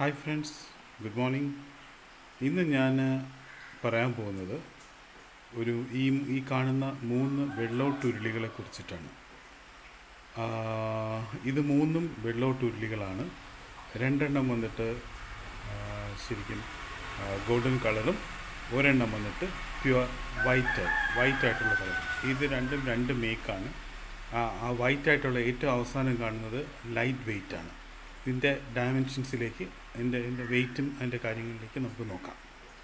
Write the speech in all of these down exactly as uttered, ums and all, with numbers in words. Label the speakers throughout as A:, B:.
A: Hi friends, good morning. ഇന്ന് ഞാൻ പറയാൻ പോകുന്നത് ഒരു ഈ ഈ കാണുന്ന മൂന്ന് വെള്ളോട്ടുരുളികളെ കുറിച്ചിട്ടാണ്. ഇത് മൂന്നും വെള്ളോട്ടുരുളികളാണ്. രണ്ടെണ്ണം വന്നിട്ട് ശരിക്കും ഗോൾഡൻ കളറും ഒരെണ്ണം വന്നിട്ട് പ്യുവർ വൈറ്റ് വൈറ്റ് ആയിട്ടുള്ള കളർ. ഇത് രണ്ടും രണ്ട് മേക്കാണ്. ആ വൈറ്റ് ആയിട്ടുള്ള ഏറ്റവും അവസാനം കാണുന്നത് ലൈറ്റ് വെയ്റ്റ് ആണ്. ഇതിൻ്റെ ഡയമെൻഷൻസിലേക്ക് ഇതിൻ്റെ ഇതിൻ്റെ വെയ്റ്റും അതിൻ്റെ കാര്യങ്ങളിലേക്ക് നമുക്ക് നോക്കാം.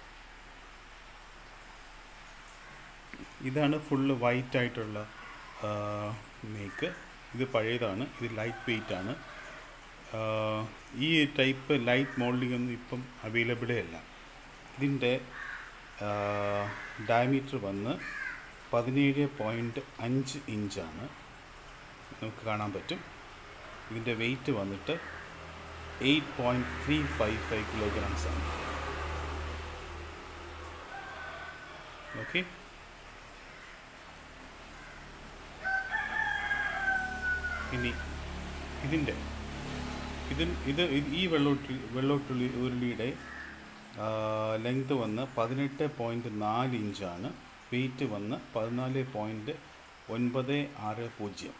A: ഇതാണ് ഫുള്ള് വൈറ്റ് ആയിട്ടുള്ള മേക്ക്. ഇത് പഴയതാണ്, ഇത് ലൈറ്റ് വെയ്റ്റ് ആണ്. ഈ ടൈപ്പ് ലൈറ്റ് മോൾഡിംഗ് ഒന്നും ഇപ്പം അവൈലബിളേ അല്ല. ഇതിൻ്റെ ഡയമീറ്റർ വന്ന് പതിനേഴ് പോയിൻറ്റ് അഞ്ച് ഇഞ്ചാണ്, നമുക്ക് കാണാൻ പറ്റും. ഇതിൻ്റെ വെയ്റ്റ് വന്നിട്ട് eight point three five five kilograms ആണ്. ഓക്കെ, ഇനി ഇതിൻ്റെ ഇതിൽ ഇത് ഈ വെള്ളോട്ടുള്ളി വെള്ളോട്ടുള്ളി ഉരുളിയുടെ ലെങ്ത് വന്ന് പതിനെട്ട് പോയിൻറ്റ് നാല് ഇഞ്ചാണ്. വെയ്റ്റ് വന്ന് പതിനാല് പോയിൻറ്റ് ഒൻപത് ആറ് പൂജ്യം.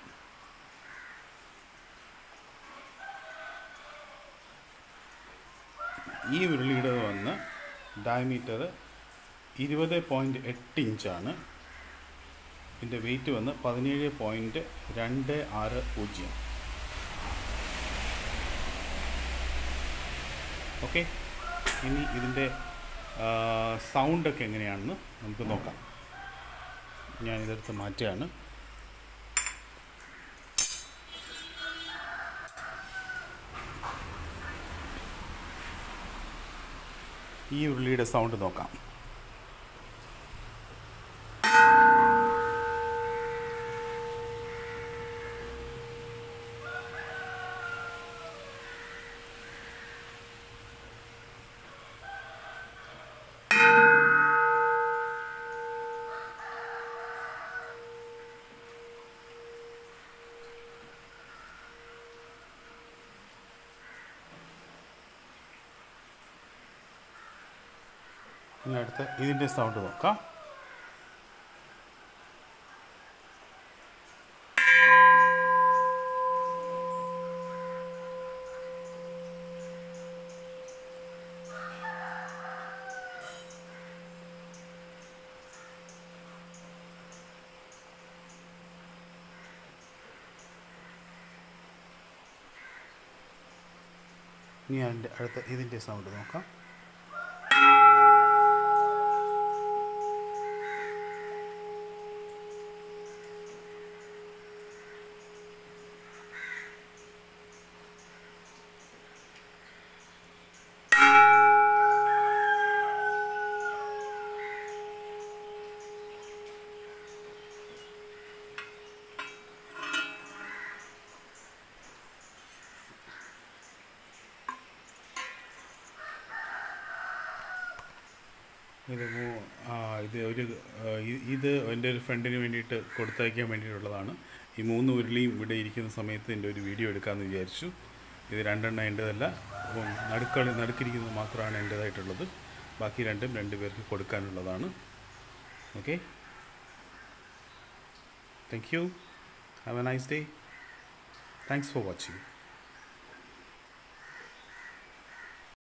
A: ഈ ഉരുളിയുടെ വന്ന് ഡയമീറ്റർ ഇരുപത് പോയിൻറ്റ് എട്ട് ഇഞ്ചാണ്. ഇതിൻ്റെ വെയ്റ്റ് വന്ന് പതിനേഴ് പോയിൻറ്റ് രണ്ട് ആറ് പൂജ്യം. ഓക്കെ, ഇനി ഇതിൻ്റെ സൗണ്ടൊക്കെ എങ്ങനെയാണെന്ന് നമുക്ക് നോക്കാം. ഞാൻ ഇതെടുത്ത് മാറ്റുകയാണ്. ഈ ഉരുളിയുടെ സൗണ്ട് നോക്കാം. ഇനി അടുത്ത് ഇതിൻ്റെ സൗണ്ട് നോക്കാം. ഇനി അതിൻ്റെ അടുത്ത് ഇതിൻ്റെ സൗണ്ട് നോക്കാം. ഇത് ഇത് ഒരു ഇത് എൻ്റെ ഒരു ഫ്രണ്ടിന് വേണ്ടിയിട്ട് കൊടുത്തയക്കാൻ വേണ്ടിയിട്ടുള്ളതാണ്. ഈ മൂന്ന് ഉരുളിയും ഇവിടെ ഇരിക്കുന്ന സമയത്ത് എൻ്റെ ഒരു വീഡിയോ എടുക്കാമെന്ന് വിചാരിച്ചു. ഇത് രണ്ടെണ്ണം എൻ്റേതല്ല, അപ്പം നടുക്കളി നടുക്കിരിക്കുന്നത് മാത്രമാണ് എൻ്റേതായിട്ടുള്ളത്. ബാക്കി രണ്ടും രണ്ട് പേർക്ക് കൊടുക്കാനുള്ളതാണ്. Okay, thank you. Have a nice day. Thanks for watching.